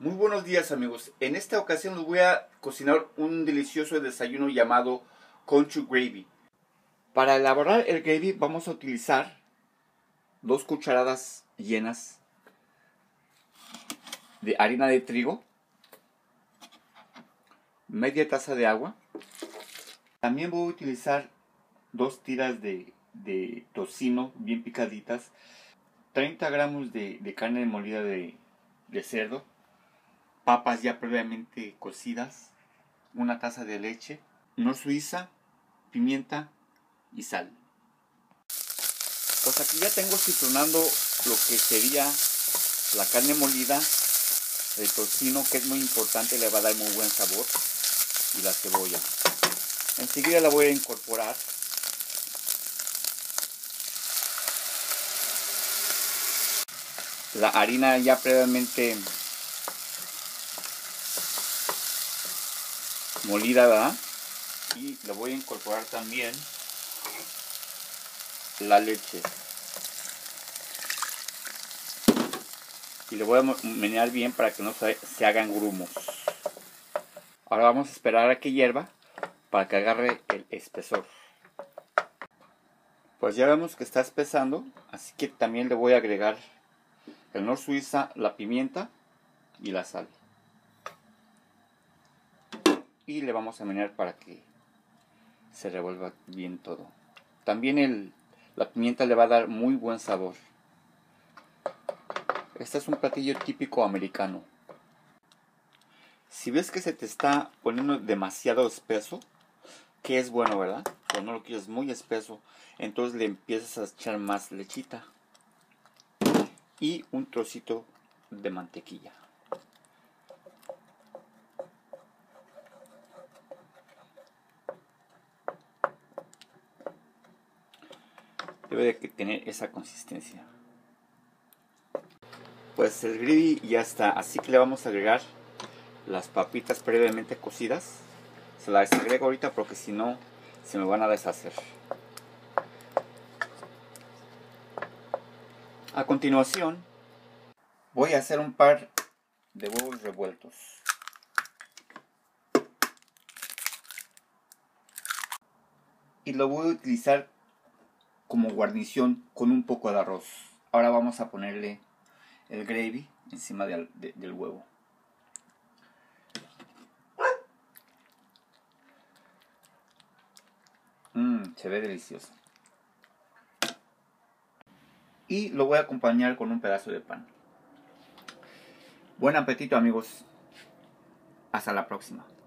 Muy buenos días, amigos. En esta ocasión les voy a cocinar un delicioso desayuno llamado country gravy. Para elaborar el gravy vamos a utilizar 2 cucharadas llenas de harina de trigo, media taza de agua. También voy a utilizar 2 tiras de tocino bien picaditas, 30 gramos de carne molida de cerdo, papas ya previamente cocidas, una taza de leche, nuez suiza, pimienta y sal. Pues aquí ya tengo citronando lo que sería la carne molida, el tocino, que es muy importante, le va a dar muy buen sabor, y la cebolla. Enseguida la voy a incorporar. La harina ya previamente molida, ¿verdad? Y le voy a incorporar también la leche. Y le voy a menear bien para que no se hagan grumos. Ahora vamos a esperar a que hierva para que agarre el espesor. Pues ya vemos que está espesando, así que también le voy a agregar el nuez suiza, la pimienta y la sal. Y le vamos a menear para que se revuelva bien todo. También la pimienta le va a dar muy buen sabor. Este es un platillo típico americano. Si ves que se te está poniendo demasiado espeso, que es bueno, ¿verdad? Pero no lo quieres muy espeso, entonces le empiezas a echar más lechita y un trocito de mantequilla. Debe de tener esa consistencia. Pues el gravy ya está, así que le vamos a agregar las papitas previamente cocidas. Se las agrego ahorita porque si no se me van a deshacer. A continuación voy a hacer un par de huevos revueltos. Y lo voy a utilizar como guarnición con un poco de arroz. Ahora vamos a ponerle el gravy encima del huevo. Se ve delicioso. Y lo voy a acompañar con un pedazo de pan. Buen apetito, amigos. Hasta la próxima.